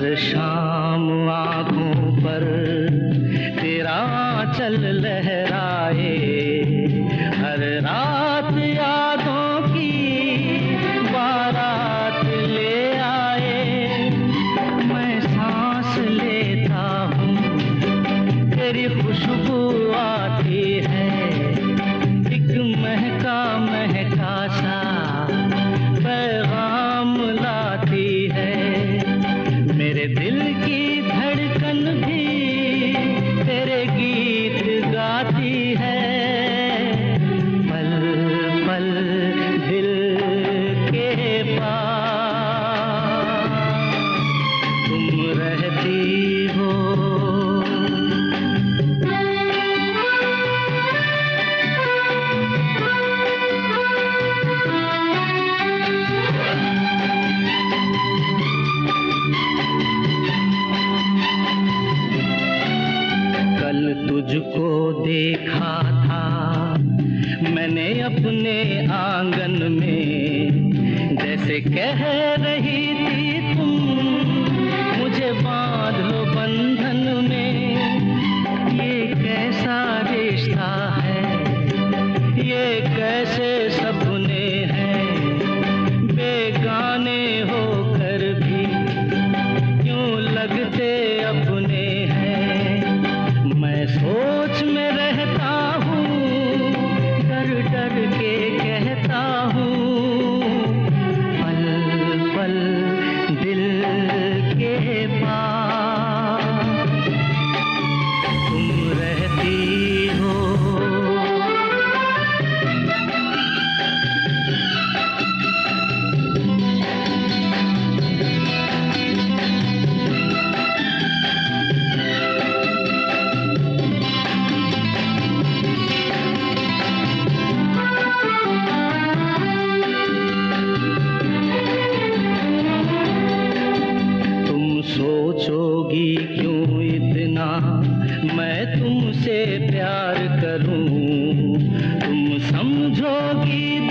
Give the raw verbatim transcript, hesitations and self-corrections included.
हर शाम आँखों पर तेरा आंचल लहराए, हर रात यादों की बारात ले आए। मैं सांस लेता हूँ तेरी खुशबू आती है, एक महका महका सा पैगाम लाती है। मेरे दिल की धड़कन भी तेरे गीत गाती है। पल पल दिल के पास तुम रहती हो। तुझको देखा था मैंने अपने आंगन में, जैसे कह रही थी तुम मुझे बांध लो बंधन में। ये कैसा रिश्ता है, ये कैसे सपने हैं, बेगाने होकर भी क्यों लगते अपने हैं। मैं सोच में रहता हूँ, डर डर के कहता हूँ, पल पल दिल के पास तुम रहती हो। सोचोगी क्यों इतना मैं तुमसे प्यार करूं, तुम समझोगी